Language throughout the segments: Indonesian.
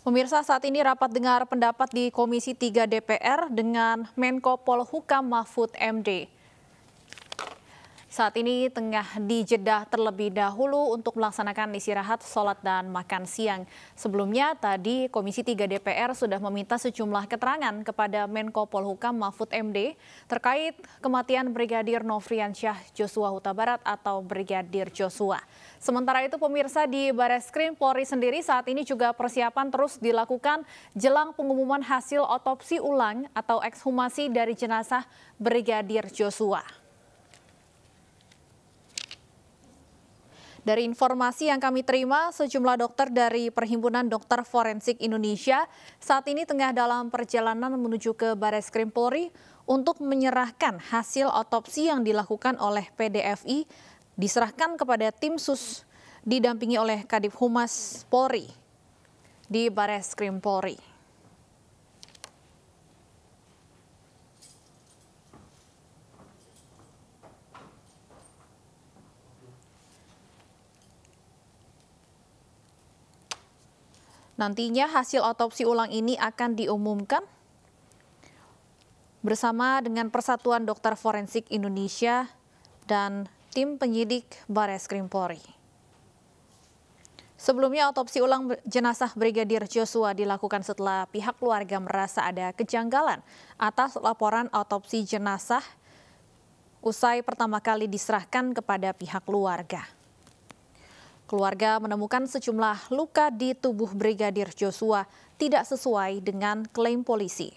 Pemirsa, saat ini rapat dengar pendapat di Komisi 3 DPR dengan Menko Polhukam Mahfud MD. Saat ini tengah dijeda terlebih dahulu untuk melaksanakan istirahat, sholat, dan makan siang. Sebelumnya tadi Komisi 3 DPR sudah meminta sejumlah keterangan kepada Menko Polhukam Mahfud MD terkait kematian Brigadir Nofriansyah Joshua Huta Barat atau Brigadir Joshua. Sementara itu pemirsa, di Bareskrim Polri sendiri saat ini juga persiapan terus dilakukan jelang pengumuman hasil otopsi ulang atau ekshumasi dari jenazah Brigadir Joshua. Dari informasi yang kami terima, sejumlah dokter dari Perhimpunan Dokter Forensik Indonesia saat ini tengah dalam perjalanan menuju ke Bareskrim Polri untuk menyerahkan hasil otopsi yang dilakukan oleh PDFI diserahkan kepada tim sus didampingi oleh Kadif Humas Polri di Bareskrim Polri. Nantinya hasil otopsi ulang ini akan diumumkan bersama dengan Persatuan Dokter Forensik Indonesia dan tim penyidik Bareskrim Polri. Sebelumnya otopsi ulang jenazah Brigadir Joshua dilakukan setelah pihak keluarga merasa ada kejanggalan atas laporan otopsi jenazah usai pertama kali diserahkan kepada pihak keluarga. Keluarga menemukan sejumlah luka di tubuh Brigadir Joshua tidak sesuai dengan klaim polisi.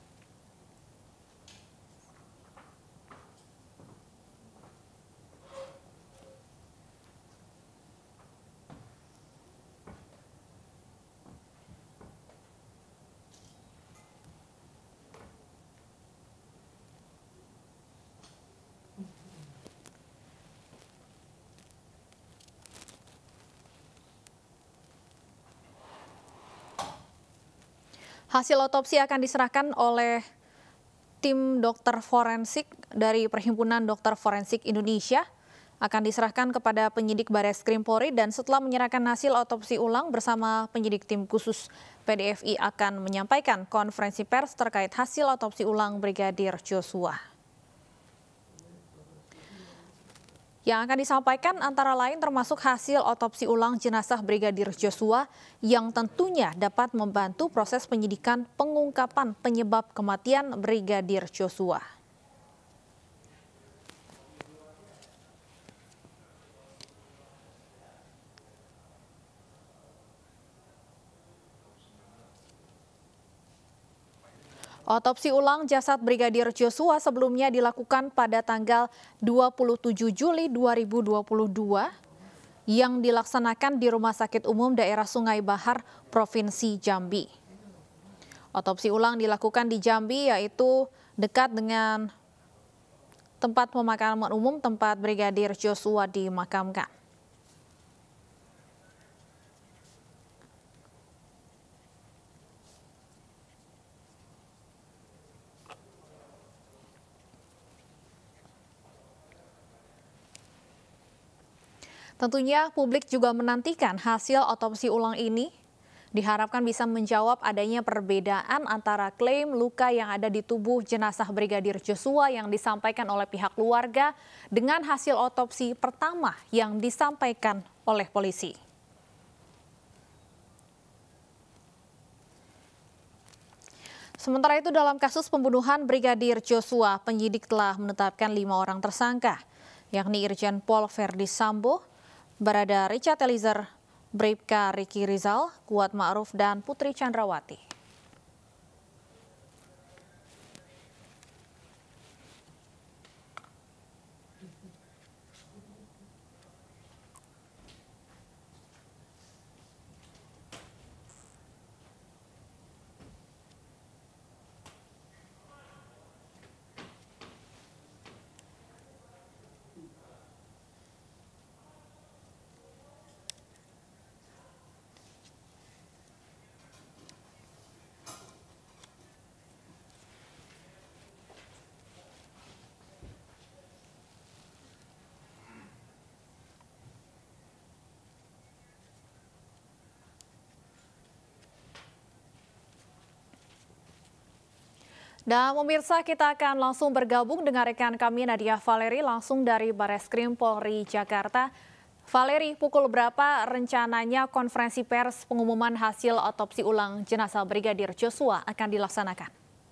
Hasil otopsi akan diserahkan oleh tim dokter forensik dari Perhimpunan Dokter Forensik Indonesia, akan diserahkan kepada penyidik Bareskrim Polri, dan setelah menyerahkan hasil otopsi ulang bersama penyidik tim khusus PDFI akan menyampaikan konferensi pers terkait hasil otopsi ulang Brigadir Joshua. Yang akan disampaikan antara lain termasuk hasil otopsi ulang jenazah Brigadir Joshua yang tentunya dapat membantu proses penyidikan pengungkapan penyebab kematian Brigadir Joshua. Otopsi ulang jasad Brigadir Joshua sebelumnya dilakukan pada tanggal 27 Juli 2022 yang dilaksanakan di Rumah Sakit Umum Daerah Sungai Bahar, Provinsi Jambi. Otopsi ulang dilakukan di Jambi, yaitu dekat dengan tempat pemakaman umum tempat Brigadir Joshua dimakamkan. Tentunya publik juga menantikan hasil otopsi ulang ini, diharapkan bisa menjawab adanya perbedaan antara klaim luka yang ada di tubuh jenazah Brigadir Joshua yang disampaikan oleh pihak keluarga dengan hasil otopsi pertama yang disampaikan oleh polisi. Sementara itu, dalam kasus pembunuhan Brigadir Joshua, penyidik telah menetapkan 5 orang tersangka, yakni Irjen Pol Verdi Sambo, Barada Richard Eliezer, Bribka Riki Rizal, Kuat Ma'ruf, dan Putri Chandrawati. Dan pemirsa, kita akan langsung bergabung dengan rekan kami Nadia Valeri langsung dari Bareskrim Polri Jakarta. Valeri, pukul berapa rencananya konferensi pers pengumuman hasil otopsi ulang jenazah Brigadir Joshua akan dilaksanakan?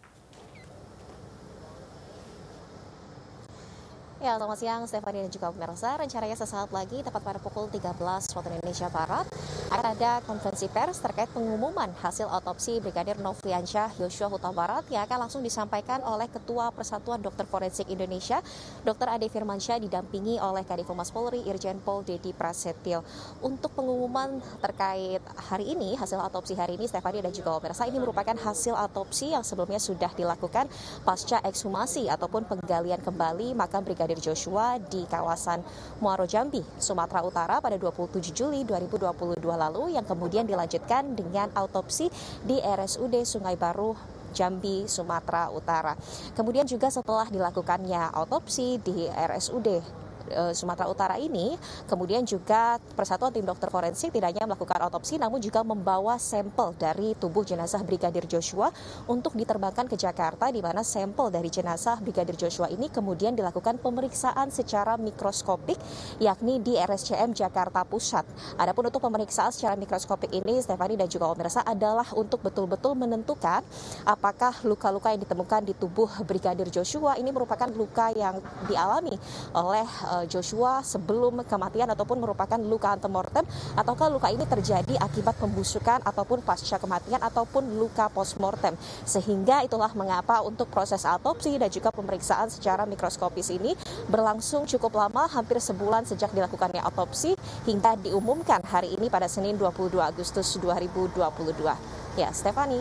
Ya, selamat siang Stefani dan juga pemirsa. Rencananya sesaat lagi, tepat pada pukul 13 waktu Indonesia Barat, akan ada konferensi pers terkait pengumuman hasil otopsi Brigadir Nofriansyah Yosua Huta Barat yang akan langsung disampaikan oleh Ketua Persatuan Dokter Forensik Indonesia, Dr. Ade Firmansyah, didampingi oleh Kadif Humas Polri, Irjen Pol Dedi Prasetyo. Untuk pengumuman terkait hari ini, hasil otopsi hari ini, Stefani dan juga pemirsa, ini merupakan hasil otopsi yang sebelumnya sudah dilakukan pasca ekshumasi ataupun penggalian kembali makam Brigadir Joshua di kawasan Muaro Jambi, Sumatera Utara pada 27 Juli 2022 lalu yang kemudian dilanjutkan dengan autopsi di RSUD Sungai Baru Jambi, Sumatera Utara. Kemudian juga setelah dilakukannya autopsi di RSUD Sumatera Utara ini, kemudian juga Persatuan Tim Dokter Forensik tidak hanya melakukan otopsi namun juga membawa sampel dari tubuh jenazah Brigadir Joshua untuk diterbangkan ke Jakarta, di mana sampel dari jenazah Brigadir Joshua ini kemudian dilakukan pemeriksaan secara mikroskopik yakni di RSCM Jakarta Pusat. Adapun untuk pemeriksaan secara mikroskopik ini, Stefani dan juga pemirsa, adalah untuk betul-betul menentukan apakah luka-luka yang ditemukan di tubuh Brigadir Joshua ini merupakan luka yang dialami oleh Joshua sebelum kematian ataupun merupakan luka antemortem, ataukah luka ini terjadi akibat pembusukan ataupun pasca kematian ataupun luka postmortem. Sehingga itulah mengapa untuk proses autopsi dan juga pemeriksaan secara mikroskopis ini berlangsung cukup lama, hampir sebulan sejak dilakukannya autopsi hingga diumumkan hari ini pada Senin 22 Agustus 2022. Ya, Stefani.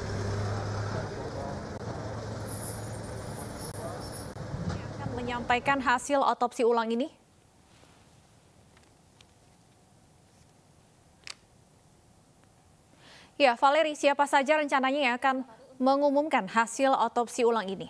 Menyampaikan hasil otopsi ulang ini? Ya, Valeri, siapa saja rencananya yang akan mengumumkan hasil otopsi ulang ini?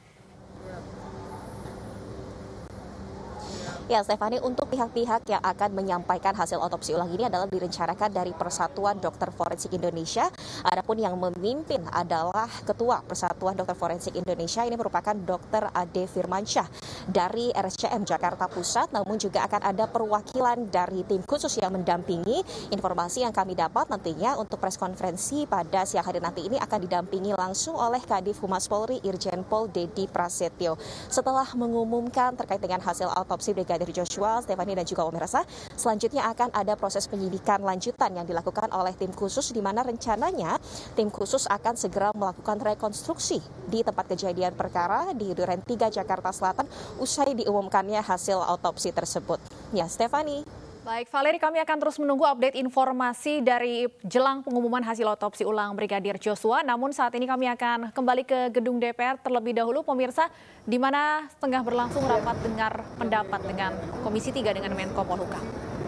Ya, Stefani, untuk pihak-pihak yang akan menyampaikan hasil otopsi ulang ini adalah direncanakan dari Persatuan Dokter Forensik Indonesia. Adapun yang memimpin adalah Ketua Persatuan Dokter Forensik Indonesia, ini merupakan Dr. Ade Firmansyah dari RSCM Jakarta Pusat, namun juga akan ada perwakilan dari tim khusus yang mendampingi. Informasi yang kami dapat nantinya untuk press konferensi pada siang hari nanti ini akan didampingi langsung oleh Kadif Humas Polri, Irjen Pol Dedi Prasetyo. Setelah mengumumkan terkait dengan hasil autopsi Brigadir Joshua, Stefani dan juga pemirsa, selanjutnya akan ada proses penyidikan lanjutan yang dilakukan oleh tim khusus, di mana rencananya tim khusus akan segera melakukan rekonstruksi di tempat kejadian perkara di Duren 3 Jakarta Selatan usai diumumkannya hasil autopsi tersebut. Ya, Stefani. Baik, Valeri, kami akan terus menunggu update informasi dari jelang pengumuman hasil otopsi ulang Brigadir Joshua. Namun saat ini kami akan kembali ke gedung DPR terlebih dahulu, pemirsa, di mana tengah berlangsung rapat dengar pendapat dengan Komisi 3 dengan Menko Polhukam.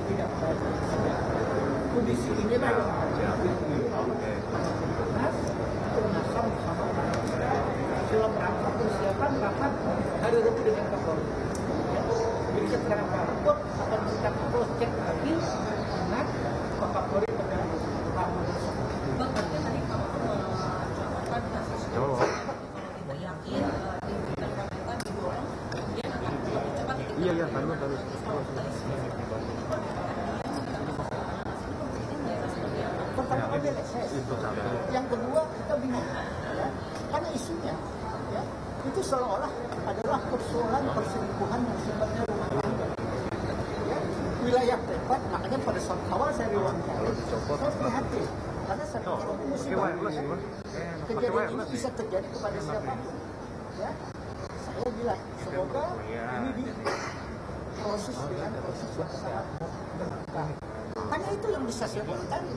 Jadi sekarang Pak akan kita cross check lagi dengan Pak Kapolri terkait bahkan tadi Pak melaporkan kasus tidak yakin interpretan didorong kemudian akan lebih cepat. Iya harus. Pertama kali yang kedua kita bingung ya, karena isunya ya itu seolah-olah adalah persoalan perselingkuhan yang sifatnya rumah tangga. Ya, wilayah privat, makanya pada saat awal saya diwawancara, saya prihatin karena saya musibah. Kejadian ini bisa terjadi kepada siapapun. Ya, saya bilang semoga ini diproses dengan proses yang sangat terbuka. Karena itu yang bisa saya bilang tadi.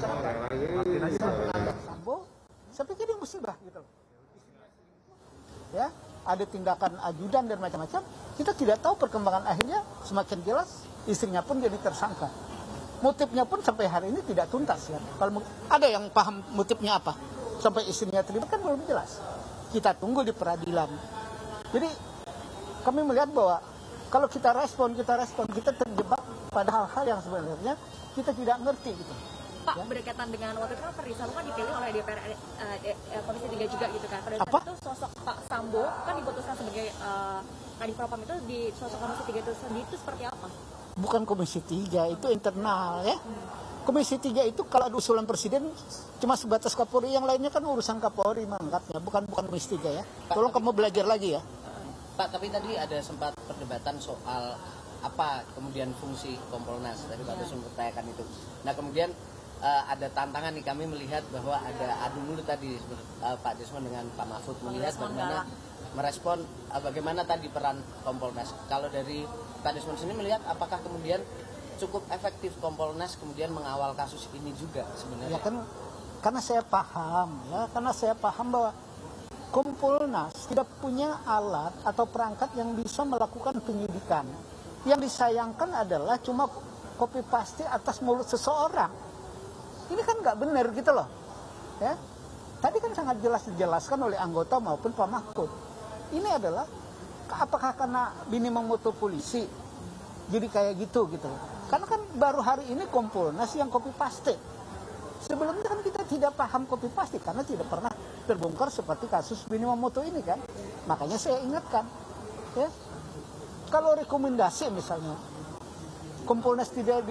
Sambo, saya pikir ini musibah gitu loh. Ya, ada tindakan ajudan dan macam-macam, kita tidak tahu perkembangan akhirnya. Semakin jelas istrinya pun jadi tersangka, motifnya pun sampai hari ini tidak tuntas ya. Kalau ada yang paham motifnya apa sampai istrinya terlibat kan belum jelas. Kita tunggu di peradilan. Jadi kami melihat bahwa kalau kita respon kita terjebak pada hal-hal yang sebenarnya kita tidak ngerti gitu. Pak, ya? Berkaitan dengan waktu itu Ferdi Sambo kan dipilih oleh DPR Komisi 3 juga gitu kan. Pada saat itu sosok Pak Sambo kan diputuskan sebagai Kadif Propam itu di sosok Komisi 3 itu sendiri itu seperti apa? Bukan Komisi 3, itu internal ya. Komisi 3 itu kalau ada usulan presiden cuma sebatas Kapolri, yang lainnya kan urusan Kapolri mangkatnya, bukan Komisi 3 ya. Tolong kamu belajar lagi ya. Pak, tapi tadi ada sempat perdebatan soal apa kemudian fungsi Kompolnas, tadi Pak Desmond bertanyakan itu. Nah kemudian ada tantangan nih, kami melihat bahwa ada adu mulut tadi Pak Desmond dengan Pak Mahfud melihat bagaimana merespon bagaimana tadi peran Kompolnas. Kalau dari Pak Desmond sendiri melihat apakah kemudian cukup efektif Kompolnas kemudian mengawal kasus ini juga sebenarnya? Ya kan, karena saya paham bahwa Kompolnas tidak punya alat atau perangkat yang bisa melakukan penyidikan. Yang disayangkan adalah cuma copy paste atas mulut seseorang. Ini kan nggak benar gitu loh. Ya, tadi kan sangat jelas dijelaskan oleh anggota maupun Pak Mahfud. Ini adalah apakah karena Bini Mamoto polisi jadi kayak gitu. Karena kan baru hari ini Kompolnas yang copy paste. Sebelumnya kan kita tidak paham copy paste karena tidak pernah terbongkar seperti kasus Bini Mamoto ini kan. Makanya saya ingatkan, ya, kalau rekomendasi misalnya Kompolnas tidak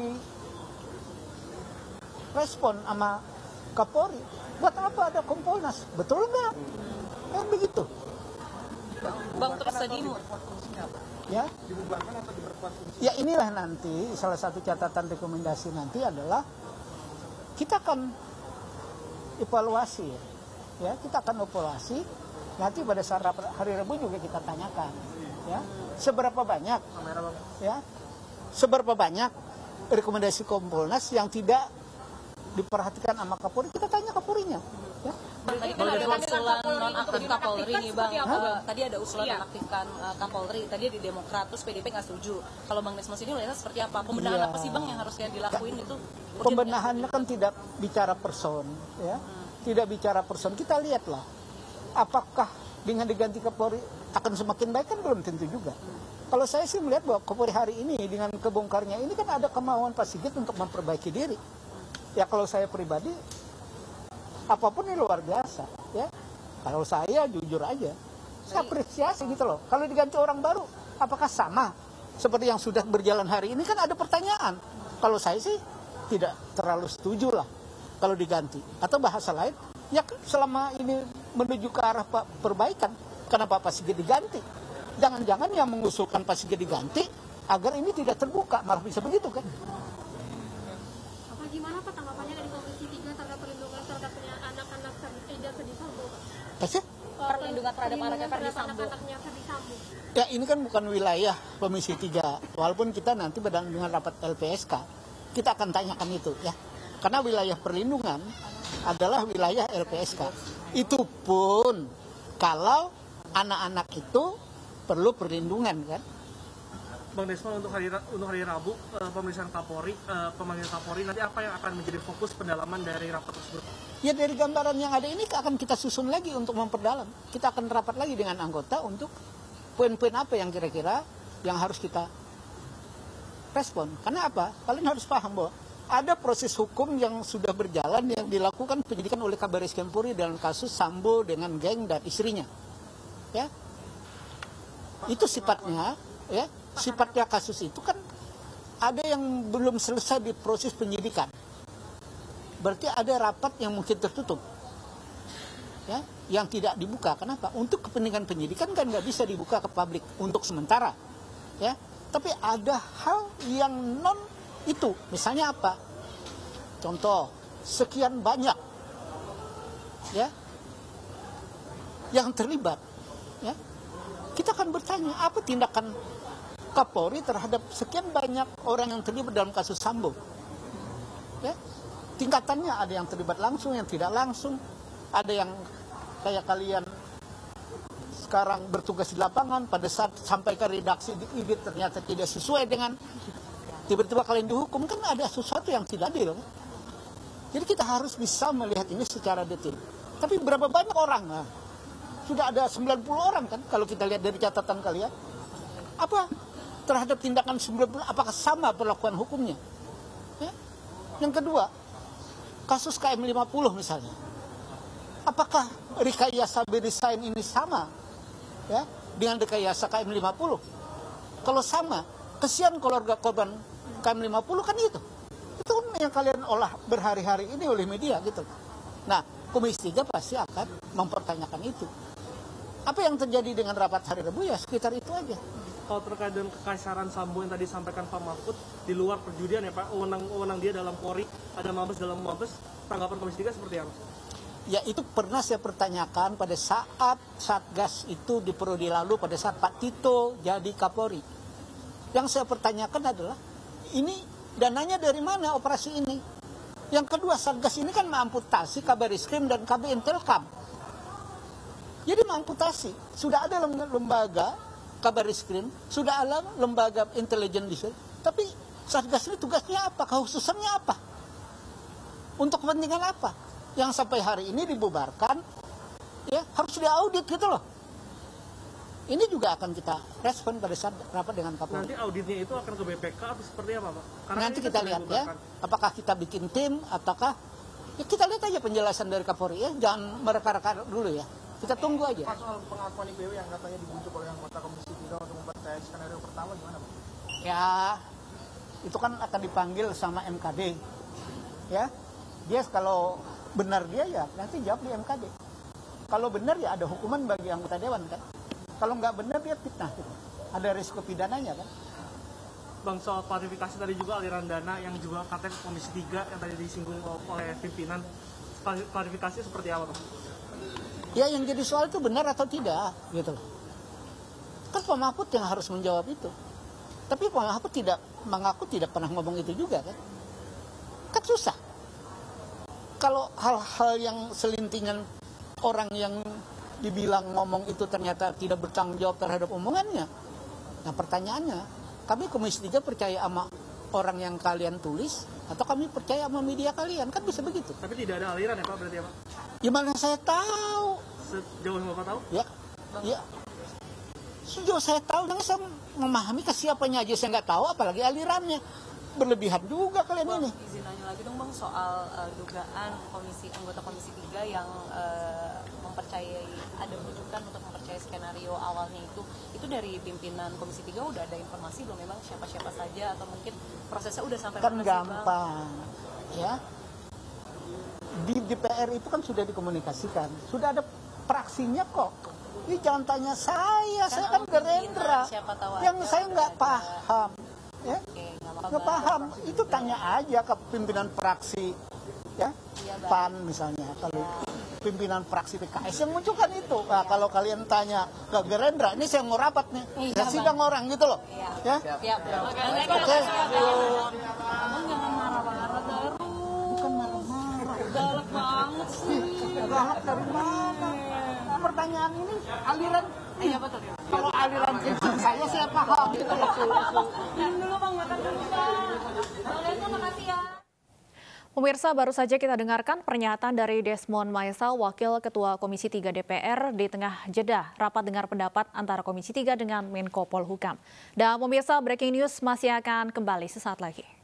direspon sama Kapolri, buat apa ada Kompolnas? Betul nggak? Kan begitu. Bang, terus tadi Ya, ya inilah nanti salah satu catatan rekomendasi nanti adalah kita akan evaluasi, ya kita akan evaluasi nanti pada saat hari Rabu juga kita tanyakan, ya seberapa banyak rekomendasi Kompolnas yang tidak diperhatikan sama Kapolri, kita tanya Kapolrinya, ya. Tadi kan ada usulan nonaktif Kapolri nih Bang. Tadi ada usulan nonaktifkan Kapolri. Tadi di Demokrat, terus PDP nggak setuju. Kalau Bang Desmond ini melihatnya seperti apa? Pembenahan apa sih Bang yang harusnya dilakuin itu? Pembenahannya kan tidak bicara person, ya. Tidak bicara person. Kita lihatlah, apakah dengan diganti Kapolri akan semakin baik, kan belum tentu juga. Kalau saya sih melihat bahwa Kapolri hari ini dengan kebongkarnya ini kan ada kemauan Pak Sigit untuk memperbaiki diri. Ya kalau saya pribadi, apapun ini luar biasa, ya. Kalau saya jujur aja, saya apresiasi gitu loh. Kalau diganti orang baru, apakah sama seperti yang sudah berjalan hari ini? Kan ada pertanyaan. Kalau saya sih tidak terlalu setuju lah kalau diganti. Atau bahasa lain, ya selama ini menuju ke arah perbaikan, kenapa Pak Sigit diganti? Jangan-jangan yang mengusulkan Pak Sigit diganti agar ini tidak terbuka, malah bisa begitu kan? Gimana Pak tanggapannya dari Komisi 3 terhadap perlindungan terhadap anak-anak Ferdi Sambo? Perlindungan terhadap anak-anaknya Ferdi Sambo. Ya ini kan bukan wilayah Komisi 3, walaupun kita nanti dengan rapat LPSK, kita akan tanyakan itu ya. Karena wilayah perlindungan adalah wilayah LPSK. Itu pun kalau anak-anak itu perlu perlindungan kan. Bang Desmond, untuk hari Rabu pemeriksaan Kapolri, pemanggilan Kapolri, nanti apa yang akan menjadi fokus pendalaman dari rapat tersebut? Ya dari gambaran yang ada ini akan kita susun lagi untuk memperdalam. Kita akan rapat lagi dengan anggota untuk poin-poin apa yang kira-kira yang harus kita respon. Karena apa? Kalian harus paham bahwa ada proses hukum yang sudah berjalan yang dilakukan penyidikan oleh Kabaris-Krim Polri dalam kasus Sambo dengan geng dan istrinya. Ya, itu sifatnya, ya. Sifatnya kasus itu kan ada yang belum selesai di proses penyidikan. Berarti ada rapat yang mungkin tertutup, ya, yang tidak dibuka. Kenapa? Untuk kepentingan penyidikan kan nggak bisa dibuka ke publik untuk sementara, ya. Tapi ada hal yang non itu, misalnya apa? Contoh, sekian banyak, ya, yang terlibat, ya. Kita akan bertanya apa tindakan Kapolri terhadap sekian banyak orang yang terlibat dalam kasus Sambo. Ya, tingkatannya ada yang terlibat langsung, yang tidak langsung, ada yang kayak kalian sekarang bertugas di lapangan, pada saat sampai ke redaksi di IBIT ternyata tidak sesuai dengan, tiba-tiba kalian dihukum, kan ada sesuatu yang tidak adil. Jadi kita harus bisa melihat ini secara detail. Tapi berapa banyak orang? Nah, sudah ada 90 orang kan kalau kita lihat dari catatan kalian. Apa terhadap tindakan 90, apakah sama perlakuan hukumnya? Ya. Yang kedua, kasus KM50 misalnya. Apakah rekayasa redesign ini sama ya dengan rekayasa KM50? Kalau sama, kesian keluarga korban KM50 kan itu. Itu yang kalian olah berhari-hari ini oleh media gitu. Nah, Komisi 3 pasti akan mempertanyakan itu. Apa yang terjadi dengan rapat hari Rabu ya sekitar itu aja. Kalau terkait dengan kekasaran Sambo yang tadi disampaikan Pak Mahfud, di luar perjudian ya Pak, wewenang dia dalam Polri, ada Mabes dalam Mabes, tanggapan Komisi 3 seperti apa? Ya itu pernah saya pertanyakan pada saat Satgas itu di periode lalu, pada saat Pak Tito jadi Kapolri. Yang saya pertanyakan adalah, ini dananya dari mana operasi ini? Yang kedua, Satgas ini kan mengamputasi Kabariskim dan KB Intelkam. Jadi mengamputasi. Sudah ada lembaga Kabariskim, sudah ada lembaga intelijen di sini. Tapi Satgas ini tugasnya apa? Khususannya apa? Untuk kepentingan apa? Yang sampai hari ini dibubarkan, ya harus diaudit gitu loh. Ini juga akan kita respon pada saat rapat dengan Kapolri. Nanti auditnya itu akan ke BPK atau seperti apa Pak? Karena nanti kita lihat ya, apakah kita bikin tim ataukah, ya kita lihat aja penjelasan dari Kapolri ya, jangan mereka-reka dulu ya. Kita tunggu aja. Pak, soal pengakuan IPW yang katanya dibujuk oleh anggota Komisi 3 untuk mempercayai skenario pertama gimana Pak? Ya, itu kan akan dipanggil sama MKD. Ya, dia kalau benar dia ya nanti jawab di MKD. Kalau benar ya ada hukuman bagi anggota dewan kan. Kalau nggak benar dia fitnah gitu. Ada risiko pidananya kan. Bang, soal klarifikasi tadi juga aliran dana yang juga katanya Komisi 3 yang tadi disinggung oleh pimpinan, klarifikasi seperti apa Bang? Ya yang jadi soal itu benar atau tidak gitu loh. Kan Pak Mahfud yang harus menjawab itu. Tapi Pak Mahfud tidak mengaku tidak pernah ngomong itu juga kan. Kan susah. Kalau hal-hal yang selintingan orang yang dibilang ngomong itu ternyata tidak bertanggung jawab terhadap omongannya. Nah pertanyaannya, kami Komisi 3 percaya sama orang yang kalian tulis atau kami percaya sama media kalian? Kan bisa begitu. Tapi tidak ada aliran ya Pak berarti ya Pak? Ya mana saya tahu. Sejauh yang Bapak tahu? Ya. Sejauh saya tahu, dan saya memahami kesiapannya aja saya nggak tahu, apalagi alirannya. Berlebihan juga kalian ini. Izin nanya lagi dong Bang soal dugaan anggota Komisi 3 yang mempercayai ada rujukan untuk mempercayai skenario awalnya itu dari pimpinan Komisi 3 udah ada informasi belum memang siapa-siapa saja atau mungkin prosesnya udah sampai kan mana gampang ya. Di DPR itu kan sudah dikomunikasikan, sudah ada praksinya kok. Ini jangan tanya saya kan Gerindra. Yang saya nggak paham. Ya, nggak paham. Itu tanya aja ke pimpinan fraksi, ya, PAN misalnya. Kalau pimpinan fraksi PKS yang munculkan itu. Nah, kalau kalian tanya ke Gerindra, ini saya mau rapat nih, ya sidang orang gitu loh, ya. Oke. Abang jangan marah-marah terus. Bukan marah-marah. Galak banget sih. Galak dari mana? Pertanyaan ini aliran. Iya betul. Kalau aliran kencing saya paham gitu loh. Minum dulu Bang, makan dulu Bang. Terima kasih ya. Pemirsa, baru saja kita dengarkan pernyataan dari Desmond Maesa, Wakil Ketua Komisi 3 DPR di tengah jeda rapat dengar pendapat antara Komisi 3 dengan Menko Polhukam. Dan pemirsa, breaking news masih akan kembali sesaat lagi.